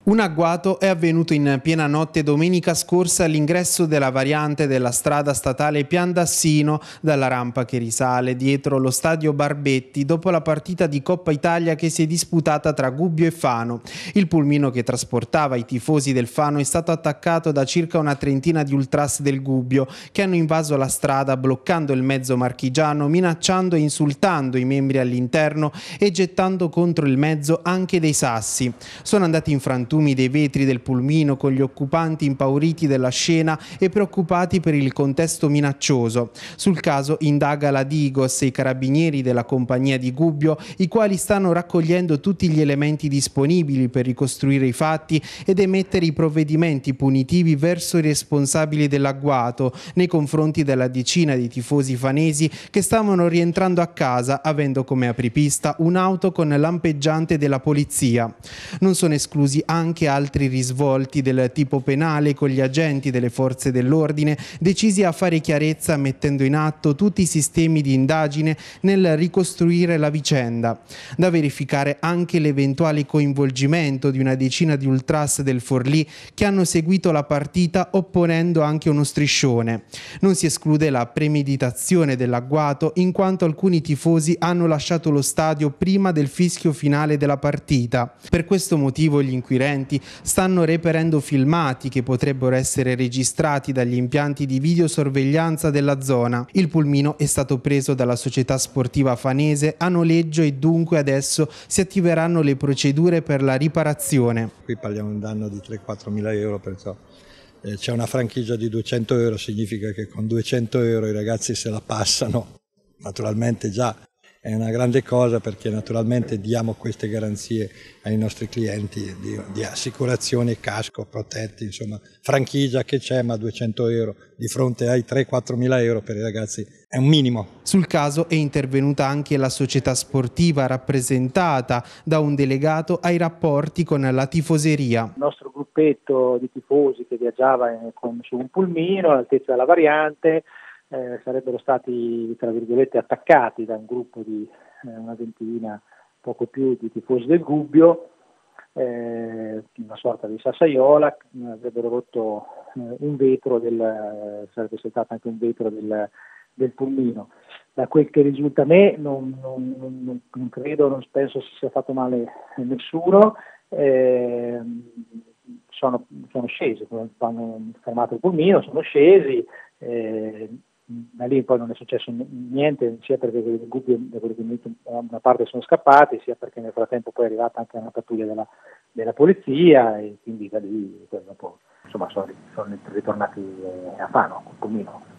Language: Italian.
Un agguato è avvenuto in piena notte domenica scorsa all'ingresso della variante della strada statale Piandassino dalla rampa che risale dietro lo stadio Barbetti dopo la partita di Coppa Italia che si è disputata tra Gubbio e Fano. Il pulmino che trasportava i tifosi del Fano è stato attaccato da circa una trentina di ultras del Gubbio che hanno invaso la strada bloccando il mezzo marchigiano, minacciando e insultando i membri all'interno e gettando contro il mezzo anche dei sassi. Sono andati in frantumi dei vetri del pulmino con gli occupanti impauriti della scena e preoccupati per il contesto minaccioso. Sul caso indaga la Digos e i carabinieri della compagnia di Gubbio, i quali stanno raccogliendo tutti gli elementi disponibili per ricostruire i fatti ed emettere i provvedimenti punitivi verso i responsabili dell'agguato nei confronti della decina di tifosi fanesi che stavano rientrando a casa avendo come apripista un'auto con lampeggiante della polizia. Non sono esclusi anche altri risvolti del tipo penale con gli agenti delle forze dell'ordine decisi a fare chiarezza mettendo in atto tutti i sistemi di indagine nel ricostruire la vicenda. Da verificare anche l'eventuale coinvolgimento di una decina di ultras del Forlì che hanno seguito la partita opponendo anche uno striscione. Non si esclude la premeditazione dell'agguato in quanto alcuni tifosi hanno lasciato lo stadio prima del fischio finale della partita. Per questo motivo gli inquirenti stanno reperendo filmati che potrebbero essere registrati dagli impianti di videosorveglianza della zona. Il pulmino è stato preso dalla società sportiva fanese a noleggio e dunque adesso si attiveranno le procedure per la riparazione. Qui parliamo di un danno di 3-4 mila euro, perciò c'è una franchigia di 200 euro, significa che con 200 euro i ragazzi se la passano. Naturalmente già è una grande cosa perché naturalmente diamo queste garanzie ai nostri clienti di assicurazione, casco, protetti, insomma franchigia che c'è, ma 200 euro di fronte ai 3-4 mila euro per i ragazzi è un minimo. Sul caso è intervenuta anche la società sportiva rappresentata da un delegato ai rapporti con la tifoseria. Il nostro gruppetto di tifosi che viaggiava su un pulmino all'altezza della variante sarebbero stati, tra virgolette, attaccati da un gruppo di una ventina, poco più, di tifosi del Gubbio, una sorta di sassaiola, avrebbero rotto un vetro, sarebbe saltato anche un vetro del pulmino. Da quel che risulta a me non credo, non penso si sia fatto male a nessuno. Sono scesi, hanno fermato il pulmino, sono scesi, da lì poi non è successo niente, sia perché il Gubbio, da quello che mi dico, una parte sono scappati, sia perché nel frattempo poi è arrivata anche una pattuglia della polizia e quindi da lì poi dopo, insomma, sono ritornati a Fano col pulmino.